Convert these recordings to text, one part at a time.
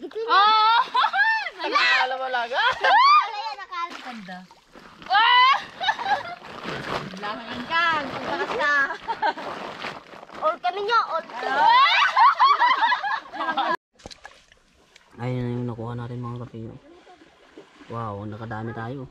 Oh! Nakakala mo laga? Nakala yan, nakala. Ganda. Ah! Langin ka, takas ka. All kami nyo, all two. Ayun na yung nakuha natin mga kapatid. Wow, nakadami tayo.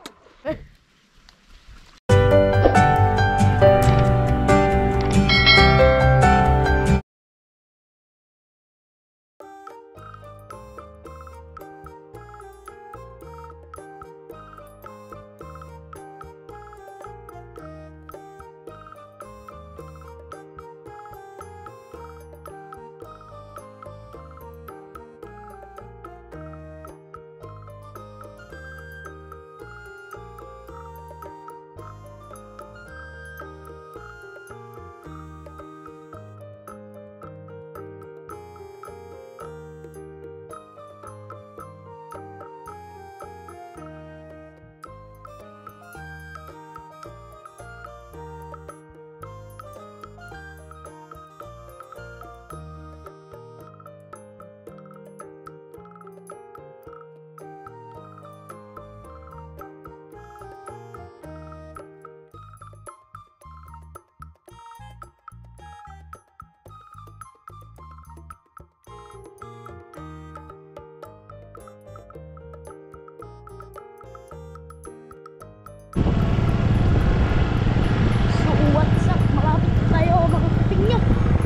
So what's up? Malapit tayo makakating nyo.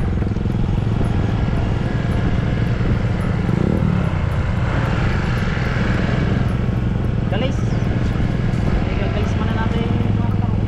Galis. Galis mana natin yung mga karoon.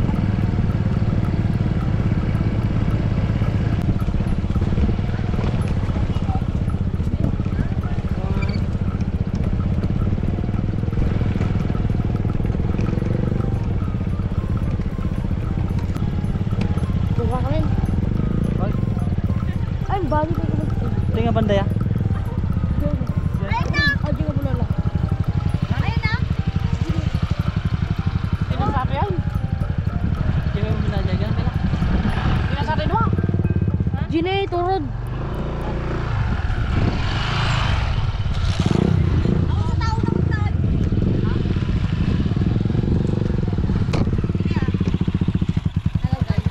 Buka ka rin. Hoy, Ay, bago tayo kumagpapin. ito yung banda ya. Ayun na! Ayun na muna lang. Ayun na! Pinasabi yan. Diyan yung binadyagan. Pinasabi doon. Ginay, turod. Ako sa tao na magtag. Hello guys.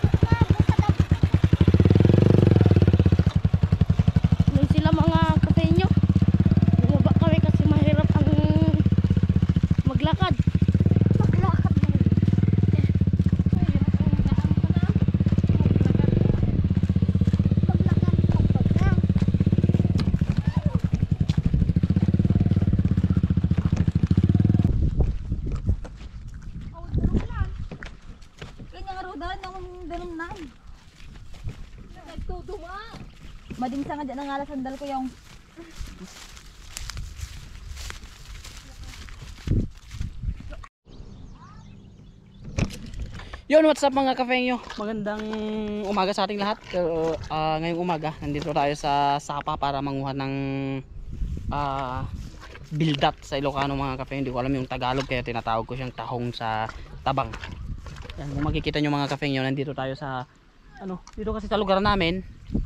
Ngayon sila mga kapenyo. Bumaba kami kasi mahirap ang maglakad. Maglakad na rin. Mading sa nga dyan ang alas sandal ko yung Yun, what's up mga kafengyo? Magandang umaga sa ating lahat. Ngayong umaga, nandito tayo sa Sapa para manguha ng bildat sa Ilocano mga kafengyo. Hindi ko alam yung Tagalog kaya tinatawag ko siyang tahong sa tabang. Yan, kung makikita nyo mga kafengyo, nandito tayo sa dito kasi sa lugar namin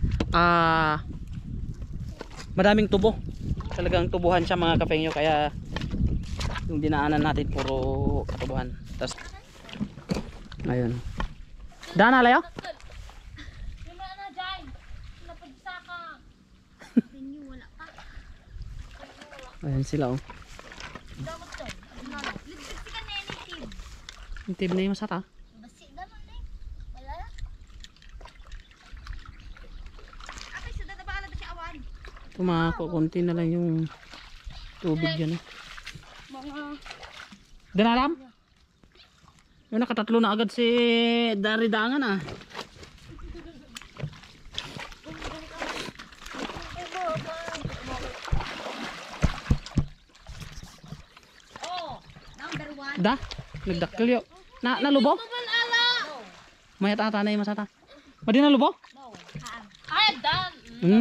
madaming tubo. Talagang tubuhan siya mga kafengyo, kaya yung dinaanan natin puro tubuhan. Tapos ayun. Daan na layo? Ayan sila oh. Yung tib na yung masata. Ito mga konti na lang yung tubig dyan eh. Dinalam? Yung nakatatlo na agad si Daridangan ah. Da, nagdakkel yo. Nalubo? Mayat ata na yung masata. Madi nalubo? ay dan.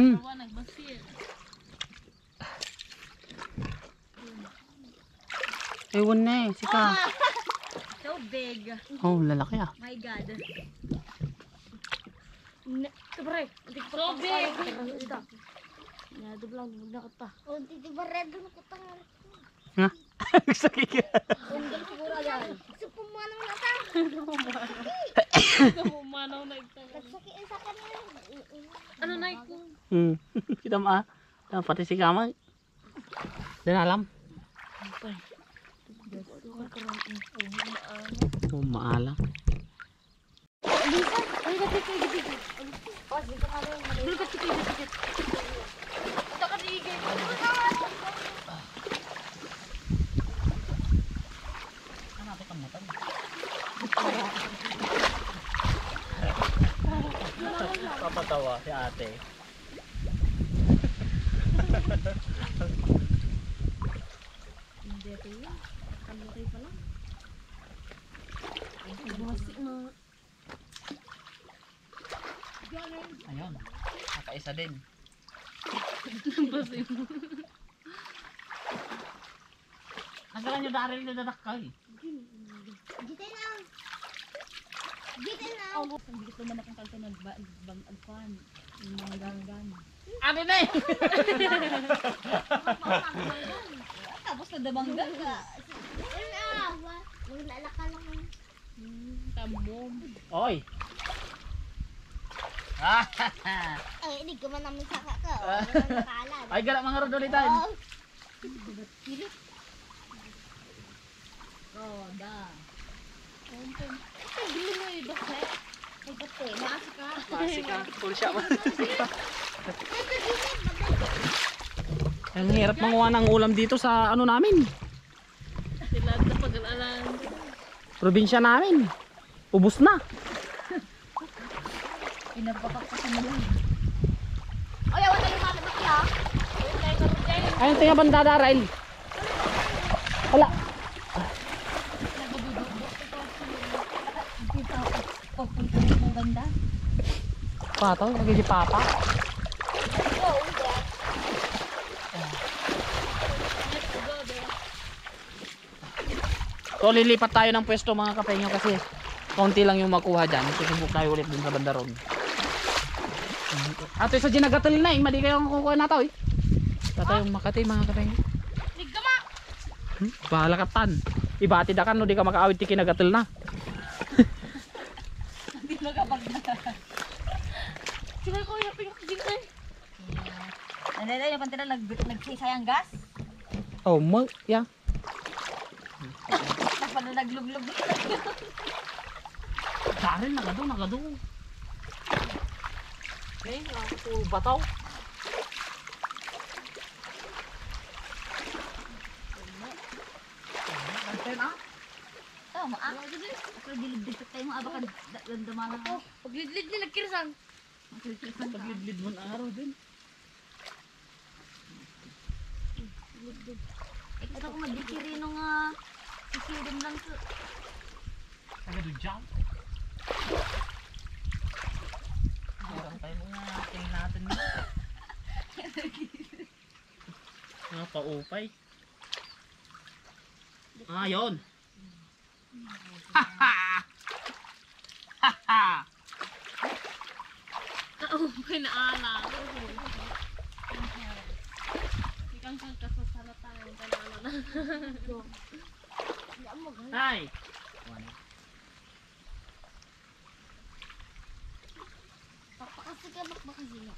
Ewan na eh, sika. So big. Oh, lalaki ah. My God. So big. Yado lang, maglakad pa. Oh, di ba red na kutangan? Ha? Sakit ka. Undang siguro yan. So, pumanang na ta. Manaw na ito. Nagsakiin sa kanila. Ano na ito? Kita mo ah. Pati si Kamay. Di na alam. Oh, maalam. Ay, dikit. Oh, dito ka rin. Dikit. Ito ka digay. Hanapin ka motor. Papatawa si ate. Hindi ito yun. Kalaki pa lang. Bumasik na. Ayun. Nakaisa din. Basik. Nagalan nyo daril na dadakal. Dito na. Dito na. Ang bilis naman akong kalto nagbang alpan. Yung mga ganggan. Ano na eh? Tapos nadabanggan ka. Maglalaka lang. Tambom. Oy. Ay, hindi ka man namin saka ka. Nakaalan. Ay, gala mga rodolitan. Roda. Ay, gili mo yung bakla. Ay, bate. Maasi ka. Masik ka. Full shot man. Ang hirap manguha ng ulam dito sa ano namin. Sila sa pag-alalan. Probinsya namin. Ubus na. Pinapapak ko sa nila. Ay, wala yung mga bakla, ha? Ayun, tingnan banda daril. Wala. Pagpunta ng banda. Pato, lagi si Papa. Oo, hindi. So lilipat tayo ng pwesto mga kapenyo kasi konti lang yung makuha dyan. Susubok tayo ulit dun sa bandaron. Ato sa ginagatal na eh. Mali kayong kukuha na to eh. Tatay yung Makati mga kapenyo. Nigama! Bahala ka tan. Ibati da kan no di ka makaawit ti kinagatal na. Hindi magkapagdala. Sila ko yung pinakagin ay. Ano yung pantila nagsisayang gas? Oh, yeah. Pala nagluglug. Daril nagado. Eh, ako bataw. Tama ah. Ako dilid tayo mo abakan dandamala ko. Paglidlid nila kirsan. Paglidlid mo na araw din. Ito ko magdikiri nung sisirin lang to. Agad jump. Meron tayo mga king natin dito. Mga paupay. Ah, yun. Oo, may naala. Ikang kasasala tayo ng kanala na. Hi. Papakasi ka bakbakasi mo.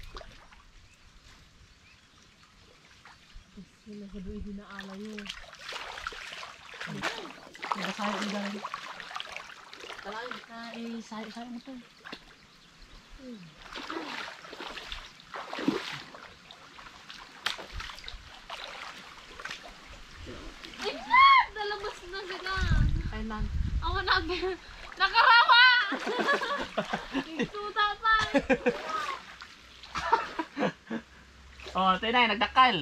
Sila sa doon din naala yun. Sayo ni galing. Talaga ka sayo mo to. Ay, nalabas na sila. Ay man. Ako na, nakarawa! Ituta pa. Oh, tayo na nagdakal.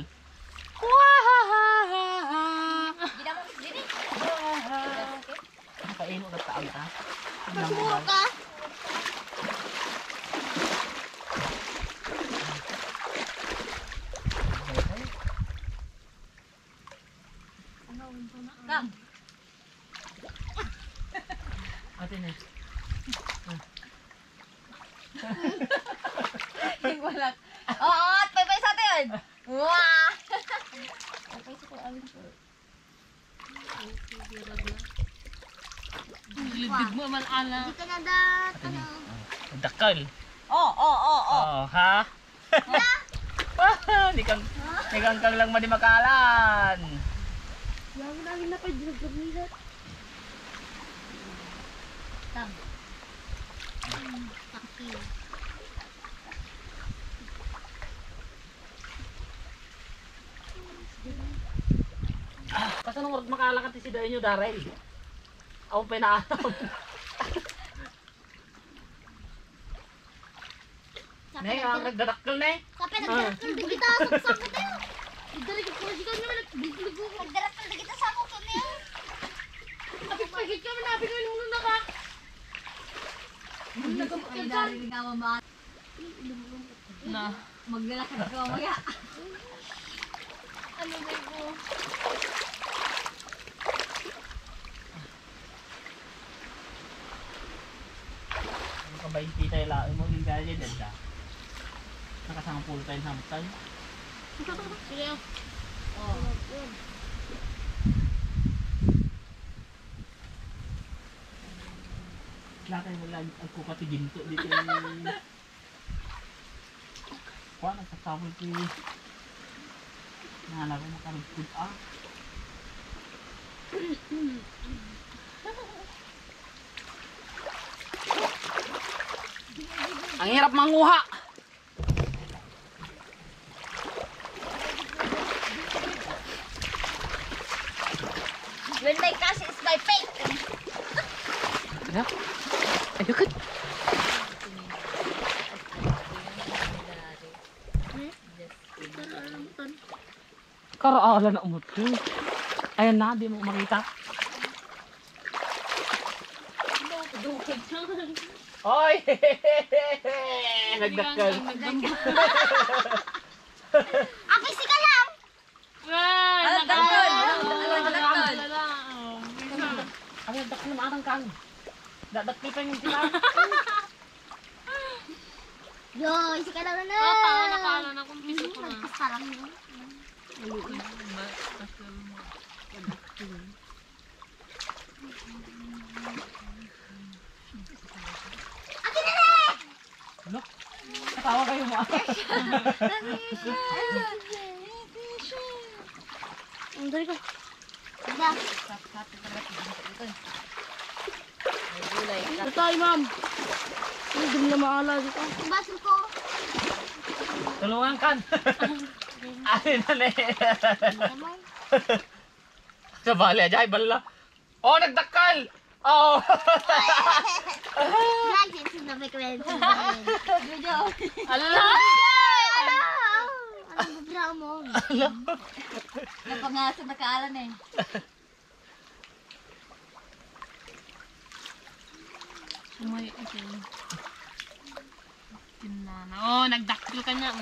Gina mo dili. Paino ka taal ka. Magmura ka. Kam. Ate na. Yung wala. Oo, pay sa atin. Good! Wow! Okay, so kung alin po. Lidig mo man, Ana. Hindi ka na da. Ano? Dakal. Oh, oh, oh, oh. Oh, ha? Nikang kang lang madi makalan. Yang lagi na pa dinagdag nila. Tang. Taki. Kasi nung makalakat si Dayo nyo, Daray. Ako pinaalam. Nay, ang nagdadakkel na eh. Sabi nagdarakal din kita sa sakot niyo. Nagdarakal ko si kanya nagbigo. Nagdarakal din kita sa sakot niyo. Pagit ka manapin ko yung muna ka. Ay, narinig nga mama. Na, maglalakad ka mamaya. Ano ba ko? Ano ka ba yung kita yung laon mo? Yung gaya din da. Nakasama full time hamstern. Sige. Oh. Lakay mo lang ang kupati ginto dito yung... Kuha, nagkasawal ko yung... Nahala ko makarugpud ah. Ang hirap manguha! When my cash is my fate. Ano? Ayo kat. Karaalan na umot ko. Ayan na, di mo makita. Oy! Nagdakkel. Aki si ka lang. Ano, dakol? Ano, dakol? Ano nagdakkel na matang kang? Dadakkel pa yung sila. Yo, si ka lang na. Nakala na kung piso ko na. Parang yun. Ano? Katawa kayo mo. Ang dali ko. Diba? Ito tayo, ma'am. Hindi mo na maala dito. Basil ko. Tulungan kan. Alin na ne. Naman. Sa bali ajay bala. Oh, nagdakkel. Oh. Lagi sinabi ko yan. Ala. Ano bubra mo? Napangasa na kaalan eh. Sumay, okay. Tinana. Oh, nagdakil ka na.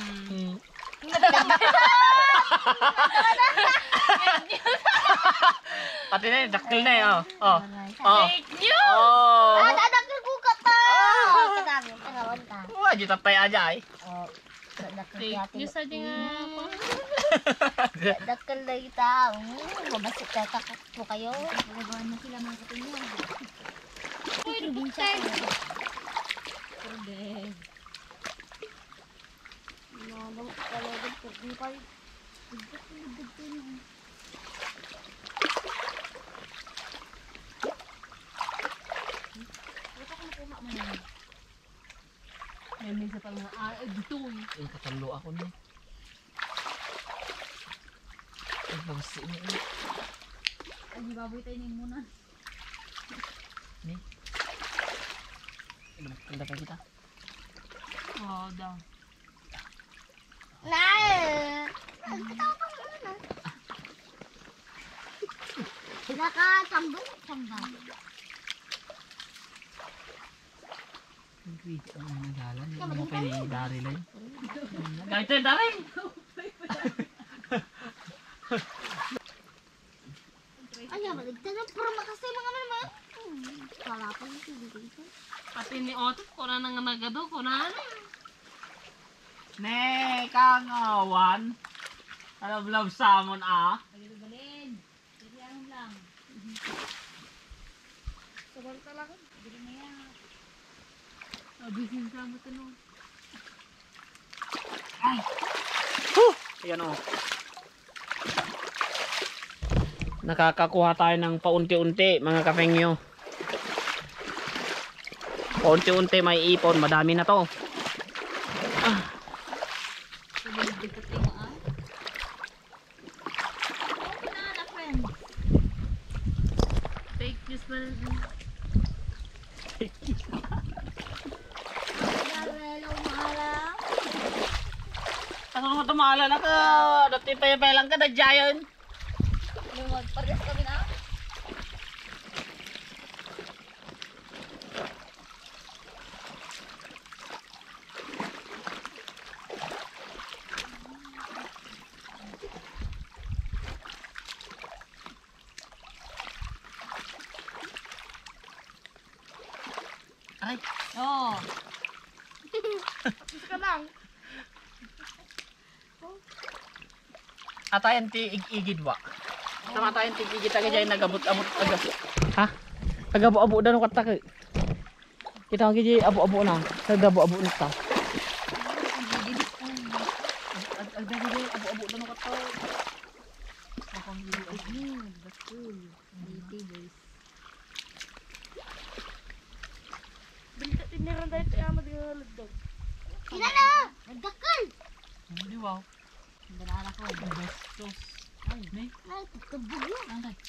Pati na dakkel na eh. Oh. Oh. Oh. Fake news! Oh. Dadakil ko ka ta! Kadami, karawan ka. Wah, juta tay ajay. Oh, dadakil Fake ka. news aja nga ako. Dadakil na kita. Mabasik ka kakak po kayo. Nagawa na sila mga katinyo. Uy, rubinsa ko. Pwede. Nabang talaga po. Di pa. May misa pa mga dito eh. Yung katalo ako ni. Ay, bangsi ni. Ay, baboy tayo niyo muna. Ni. Ano pa kita? Oh, daw. Nakatambong, tambang. Hindi ko ang nagalan. Hindi mo pa ni Dari lang. Gagawin tayo, Dari! Ay, maligtan na. Pero makasay mga mama. Wala pa yung tubig dito. Pati ni Otto, kuna nang nagado, kuna na. Ne, kangawan. Love salmon ah. Pagkagalin. Sige, ano lang. Samantala ka. Sige na yan. Abisin sa mo tanong. Ayan o. Nakakakuha tayo ng paunti-unti mga kapengyo. Paunti-unti may ipon. Madami na to. Pagkagalin mo ah. Okay na friend. Fake news man. Hello, mahala. Ano mo tumala na ka? Dati pa lang ka na giant. Parehas kami na. Aray. Oo. Tapos ka lang. Atayan ti igid wa. Sama tayo ti igid taga jay nagabot-abot aga. Ha? Agabo-abo daw katta ka. Kita ang gidi abo-abo na. Nagabo-abo na ta. Ang gidi abo-abo daw katta. Akong gidi. Batul. Hindi guys. Bilta tiniran tayo tayo maglalagdag. Sila na! Nagdakal! Hindi wow. Ang anak ko. Bastos. Ay, may. Ay, tutubog yun. Ang kay.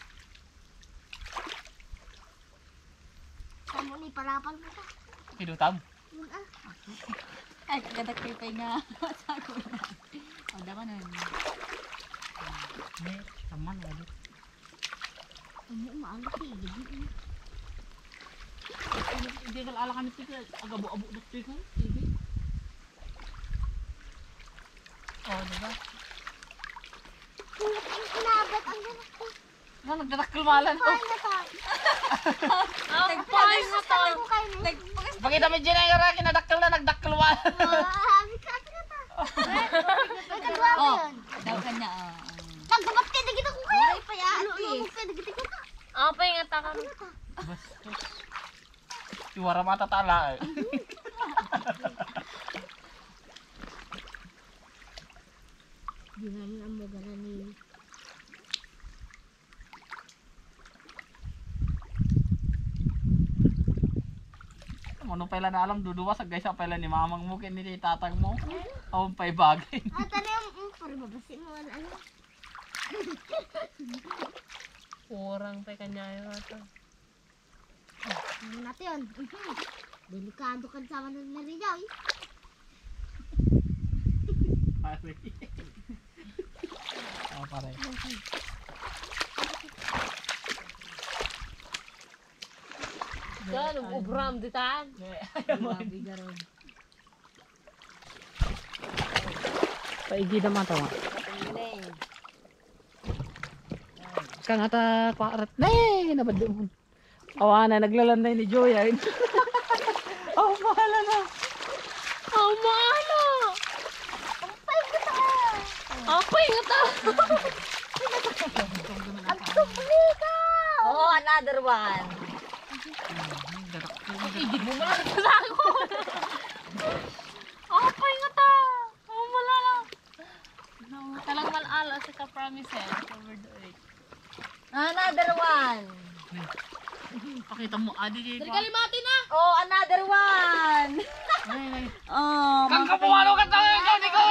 Saan mo ni parapal mo ka? Kidutam. Yun ah. Ay, kagadak kayo nga. Sago na. O, daka na. May taman wala. Ano, maalat eh. Gabi eh. Hindi ka ala kami tika. Agabo-abo na tika. Sige. Oh, diba? Kulat ang kinabat ang ganak ko. Nga, nagdadakilmalan to. Paano tayo? Nagpahay na to. Sabi ko kayo na. Pakita mo dyan yung raki na dakil na nagdakilmalan. Bikat ka ta. May kagawa ko Oh, yun. daw kanya. Naggabat kayo na kita ko kayo. Ay, pa yan, Ano, please. kayo na kita ko ta. Apa yung ataka mo? Bastos. Iwara mata tala eh. Ginanin ang magana ni. Ano pala na alam, duduwa sa guys pala ni mamang mo, kini ni tatag mo. Awang pa'y bagay. Ano yung para babasi mo ano. Kurang pa kanya yung ata. Ano natin yun? Delikado ka sama na nariyaw eh. Pare. Oh, pare. Yan, ubram ditan. Grabe garon. Paigi naman tama. Kang ata kwarat. Nee, nabad mo. Awa na, naglalanday ni Joy. Oh, mahala na. Oh, maala! Apa yung ata? Ang tubli ka! Oh, another one. Igid mo malang sa ako. Apa yung ata? Oh, malala. Talang malala sa ka-promise eh. Over the earth. Another one. Pakita mo, adi di Dari kalimati na! Oh, another one. Oh, Kang kapuwalo ka tayo, ikaw, ikaw.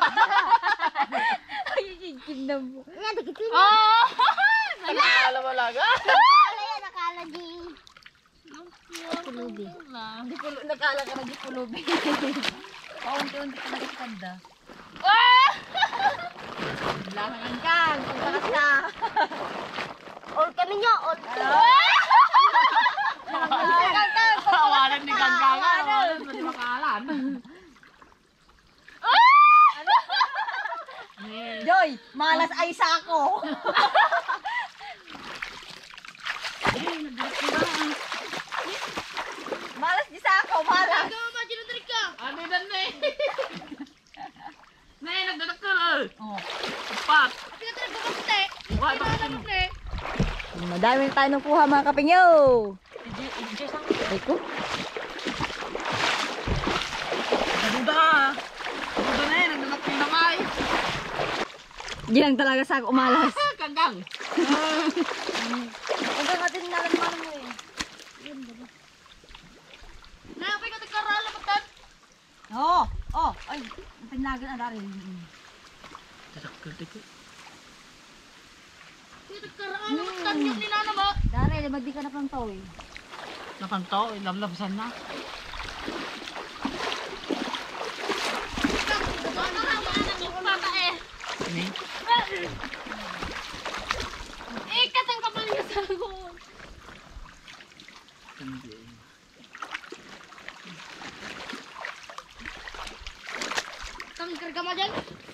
Nga, dikit yun. Oh! Nakakala mo lang, ah. Nakala yan, nakala di. Pulubi. Nakala ka na di pulubi. Paunti-unti ka nagkanda. Ah! Langan kang, pagkakas ka. All kami nyo, all Awalan ni Ganggangan. Awalan mo ni Makalan. Joy, malas ay sako. Malas di sako, malas. Ikaw, imagine na ka! Ano dan na eh? Oh. Pat! Tapi ka talaga magte. Wala ba Ano na? Madami na tayo nakuha mga kapingyo. Ay ko. Naduda! Naduda na eh, nagdanak yung nakay. Gilang talaga sa umalas. Kanggang! Hanggang natin nalaman mo eh. Napay ka nagkarala pagkat. Oo. Oh. Ay, pinagan na rin. Nagkarala pagkat yung ninana mo. Dari, limad di ka na pang toy. Nakanto, ilamlabsan na. Ano na ang bata eh. Ini? Katang kapal niya sa ako. Kang kargama dyan.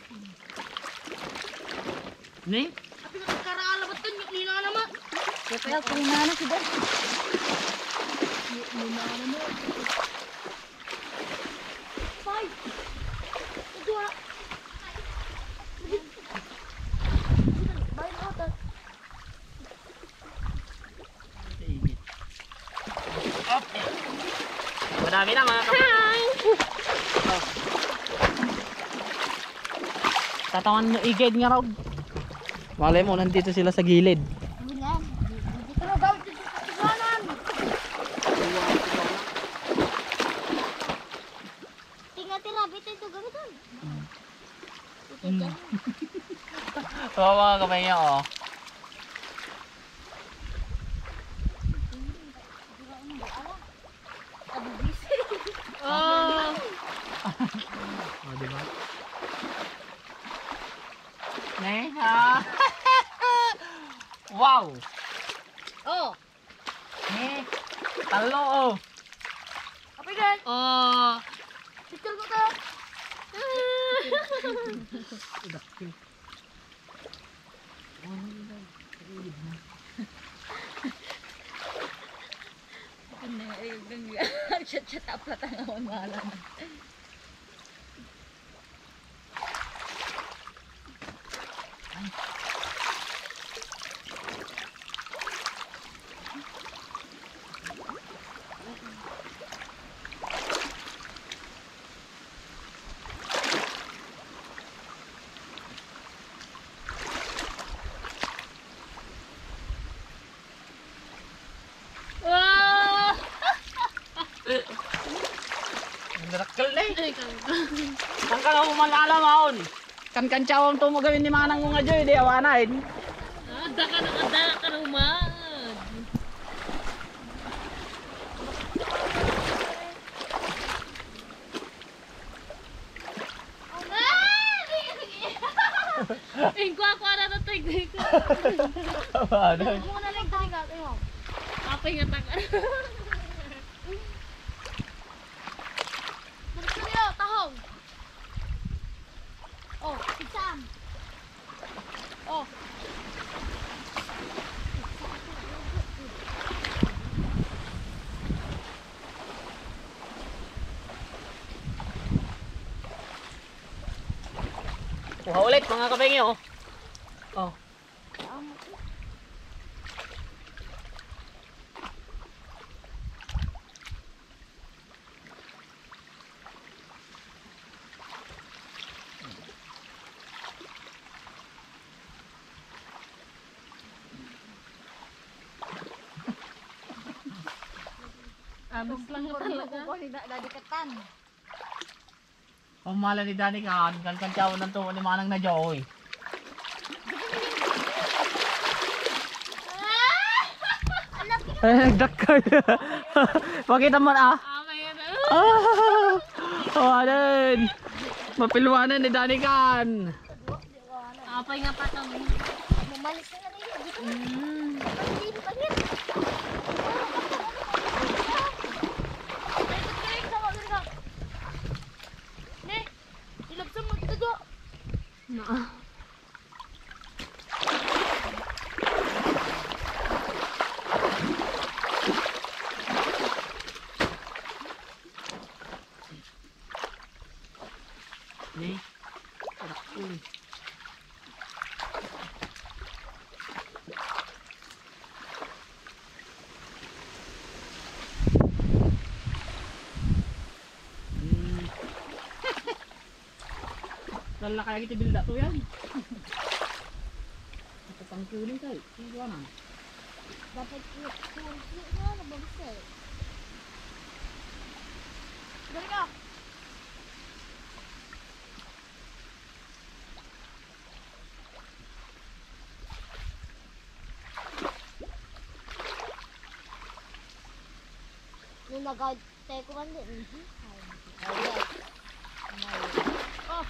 Ini? Tapi ka nagkarala ba't yung ninana mo. Kaya kung nana si Dad. Five. Dua. Bayan otot. Madami na mga kapatid. Tatawan mo i-guide nga raw. Malay mo, nandito sila sa gilid. Ano yan? Dito na gawin dito sa tiganan. Tingnan tira, bitin ito gamitin. So mga kamay niya, oh. Oh. Oh, diba? Ne, ha? Wow! Oh. Ne, talo, oh. Apa yan? Oh. Picture ko to. Chat-chat apa tangawan malam. Wow. Narakal na eh. Kan ka nga malala maon. Kan chawang to mo gawin ni manang mo nga joy, di awanain. Ada ka na umad. Ingko na to tigay ko. Ano? Mo na lang tayo gato. Apa nga takan? Berkeliyo tahong. Oh, pisang. Oh. Kuha ulit mga kapengi, oh. Oh. Abis lang talaga. Ko ni dadikatan. Pamala ni Dani kan chawang ng to ni manang na joy. Eh, nagdakay. Pakita mo na. Oh, aden. Mapilwanan ni Dani kan. Apay nga pa kami. Mamalis na rin. Dito. Pagit. Ne, ilabsan mo dito. Ni. Tarakul. Tagal na kaya kita bilda to yan. Ito pang kunin tayo. Tingnan na. Dapat kursi na nababas eh. Dali ka. Nung nag-tayo ko man din. Oh.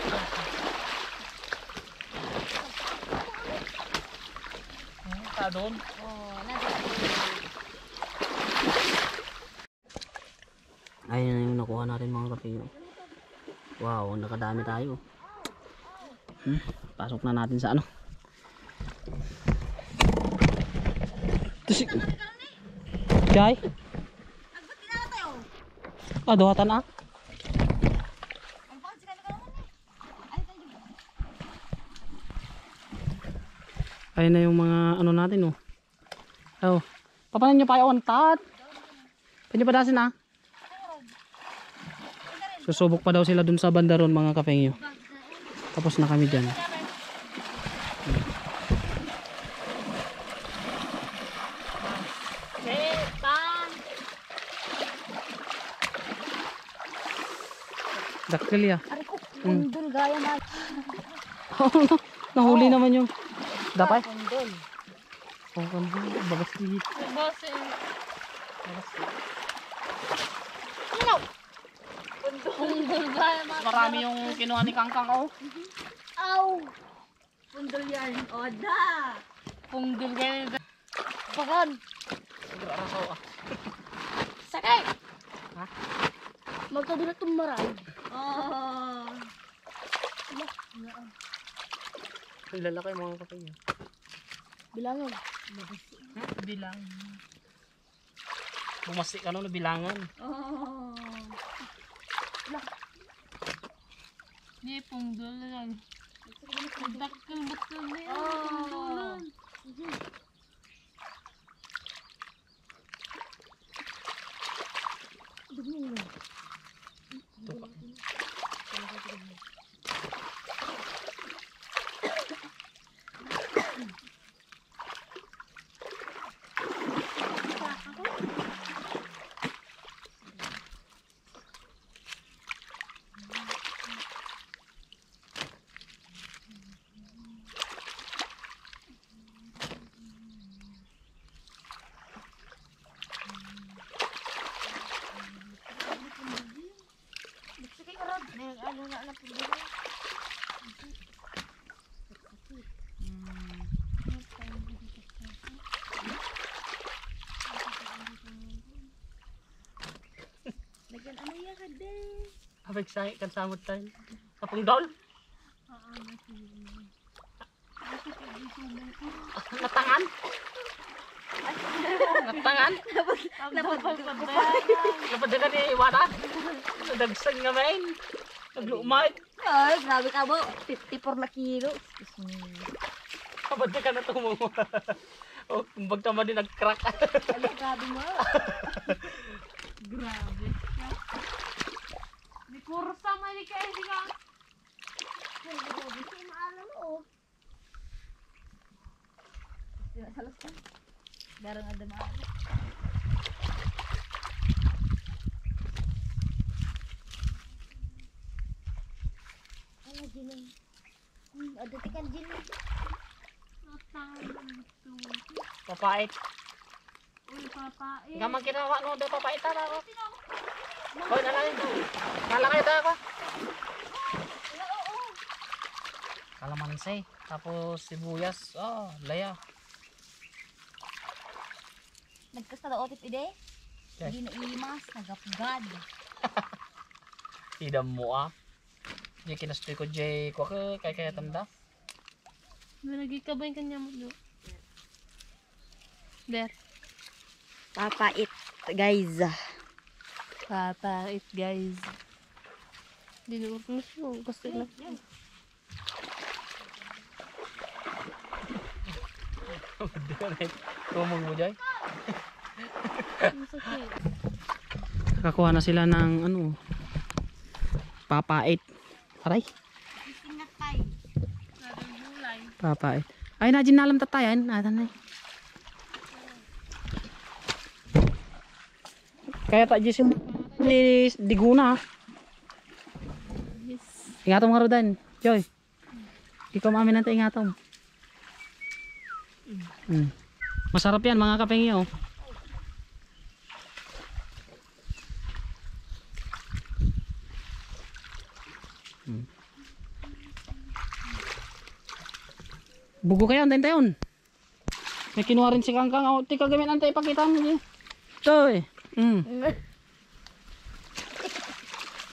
Ta doon. Oh, nandito. Ayun na yung nakuha natin mga kapatid. Wow, nakadami tayo. Pasok na natin sa ano. Tusik. Jai. Ah, duhatan ah. Ayun na yung mga ano natin oh. Oh. Papanan nyo pa yung tat. Pwede pa dasin ah. Susubok pa daw sila dun sa bandaron mga kapengyo. Tapos na kami dyan. Dakil ya. Ari ko, pundol gaya na. Nahuli naman yung dapay. Pundol. Oh, kan bagas dito. No! Pundol gaya na. Marami yung kinuha ni Kangkang oh. Aw! Pundol yan. Oda. Pungdul gaya. Bagan! Arasaw ah. Sakay! Ha? Magkadulat itong maray. Oh. Ang lalaki mga kapengyo. Bilangan. Bilang. Bumasi ka no bilangan. Oh. Di pungdol lang. Dakil betul nih. Oh. Lagyan ano yan ka din. Abig sa kan samot tayo. Kapung daul. Natangan. Natangan. Napadala ni Iwana. Nadagsan nga main. Naglumay. Ay, grabe ka mo. 54 na kilo. Excuse me. Kabad ka na tumungo. Oh, kumbag tama din nag-crack. Ay, grabe mo. Grabe. Di kursa man ni kaya sila. Gusto maalam mo. Salas ka. Darang ada maalam. Ano din? Ada tekan jin. Papait. Uy, papain. Gamang kinawa no, do papaitan ako. Hoy, nalain. Nalakay ta ako. Kalamansi, tapos sibuyas. Oh, laya. Nagkasta daw otit ide. Yes. Hindi na imas. Nagapgad. Idam mo ah. Di kinastoy ko jay ko kaya tanda. Lagi ka ba yung kanya mo do? Der. Papait, guys. Papait, guys. Dinuot mo siya. Gusto na. Tumog mo jay. Masakit. Nakakuha na sila ng ano, papait. Aray. Papay. Ay na jinalam tatayan, atan na. Kaya tak jisim ni diguna. Yes. Ingatom nga rodan, Joy. Ikaw maamin natin ingatom. Masarap yan mga kapengyo. Bugo kayo, antayin tayon. May kinuha rin si Kangkang. Tika gamit antay, pakita mo. Ito eh.